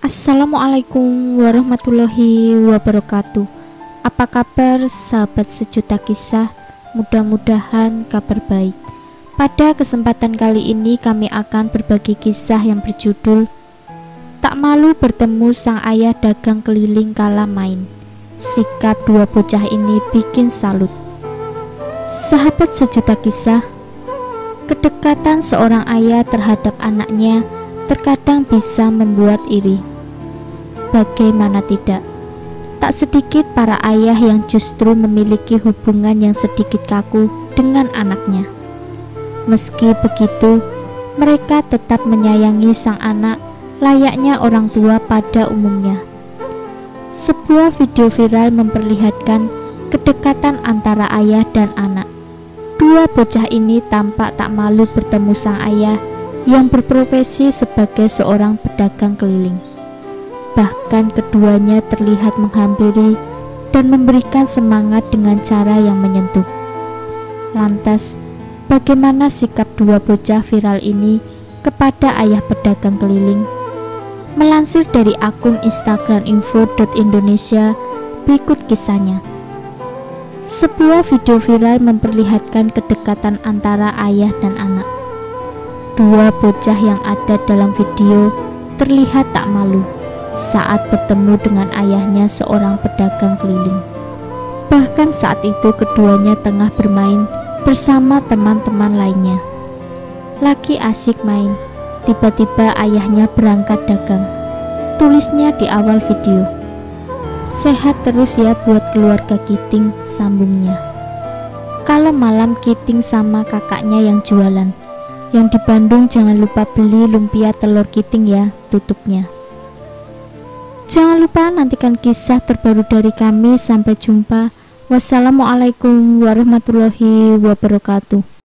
Assalamualaikum warahmatullahi wabarakatuh. Apa kabar sahabat sejuta kisah? Mudah-mudahan kabar baik. Pada kesempatan kali ini kami akan berbagi kisah yang berjudul Tak Malu Bertemu Sang Ayah Dagang Keliling Kala Main. Sikap dua bocah ini bikin salut. Sahabat sejuta kisah, kedekatan seorang ayah terhadap anaknya terkadang bisa membuat iri. Bagaimana tidak? Tak sedikit para ayah yang justru memiliki hubungan yang sedikit kaku dengan anaknya. Meski begitu, mereka tetap menyayangi sang anak layaknya orang tua pada umumnya. Sebuah video viral memperlihatkan kedekatan antara ayah dan anak. Dua bocah ini tampak tak malu bertemu sang ayah yang berprofesi sebagai seorang pedagang keliling. Bahkan keduanya terlihat menghampiri dan memberikan semangat dengan cara yang menyentuh. Lantas, bagaimana sikap dua bocah viral ini kepada ayah pedagang keliling? Melansir dari akun Instagram info.indonesia, berikut kisahnya. Sebuah video viral memperlihatkan kedekatan antara ayah dan anak. Dua bocah yang ada dalam video terlihat tak malu saat bertemu dengan ayahnya seorang pedagang keliling. Bahkan saat itu keduanya tengah bermain bersama teman-teman lainnya. Lagi asyik main, tiba-tiba ayahnya berangkat dagang. Tulisnya di awal video. Sehat terus ya buat keluarga Kiting, sambungnya. Kalau malam Kiting sama kakaknya yang jualan. Yang di Bandung jangan lupa beli lumpia telur Kiting ya, tutupnya. Jangan lupa nantikan kisah terbaru dari kami. Sampai jumpa. Wassalamualaikum warahmatullahi wabarakatuh.